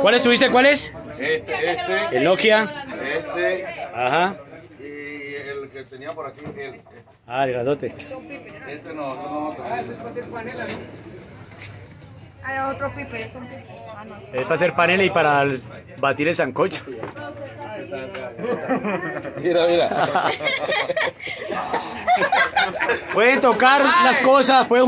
¿Cuáles tuviste? ¿Cuáles? El Nokia. Ajá. Y el que tenía por aquí, Ah, el grandote. este no. Hay otro pipe, es un pipe. Ah, no. Es para hacer paneles y para batir el sancocho. Mira. Pueden tocar las cosas, pueden